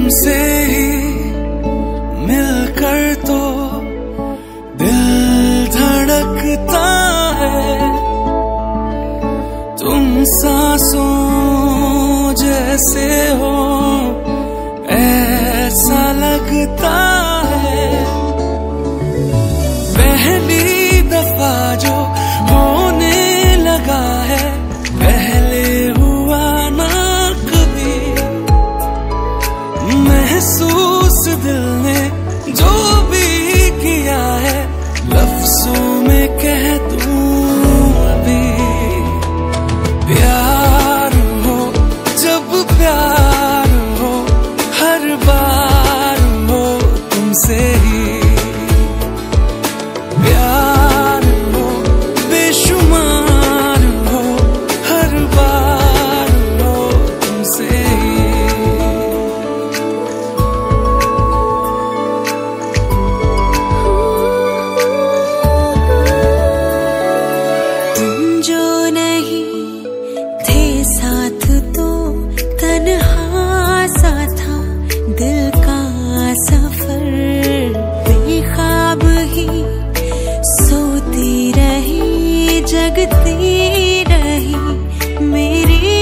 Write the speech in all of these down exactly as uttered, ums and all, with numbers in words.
तुमसे ही मिलकर तो दिल धड़कता है। तुम सांसों जैसे हो ऐसा लगता है। पहली दफा जो होने लगा है, पहले हुआ ना कभी। महसूस दिल ने जो भी किया है, लफ्जों में कह दूं अभी। प्यार हो जब प्यार हो, हर बार हो तुमसे ही। प्यार हो बेशुमार हो, हर बार हो तुमसे ही। तुम जो नहीं थे साथ तो तन्हा सा था दिल का सफर। बेख्वाब ही सोती रही, जगती रही मेरी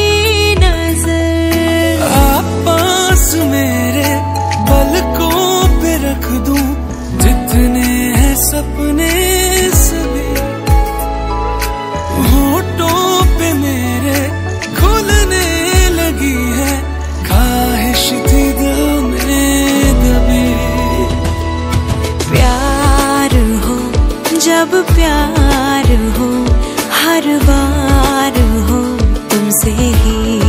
नजर। आप पास मेरे पलकों पे रख दूं जितने हैं सपने सभी। होठों पे मेरे खुलने लगी है, ख्वाहिश थी दिल में दबी। प्यार हो जब प्यार हो, हर बार हो तुमसे ही।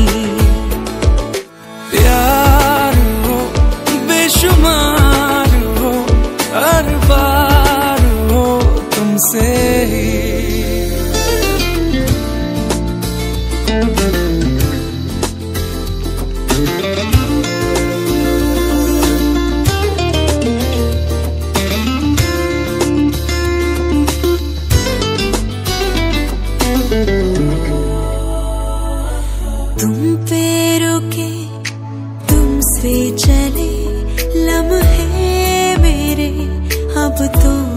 प्यार हो बेशुमार हो, हर बार हो तुमसे ही। तुम पे रुके तुमसे चले लम्हे मेरे, अब तो